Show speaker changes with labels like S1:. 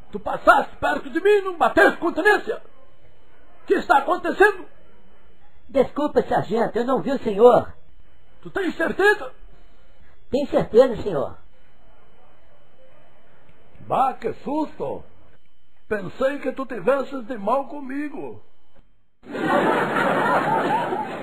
S1: Tu passaste perto de mim e não bateste continência. O que está acontecendo?
S2: Desculpa, sargento, eu não vi o senhor.
S1: Tu tens certeza?
S2: Tenho certeza, senhor.
S1: Bah, que susto! Pensei que tu tivesses de mal comigo.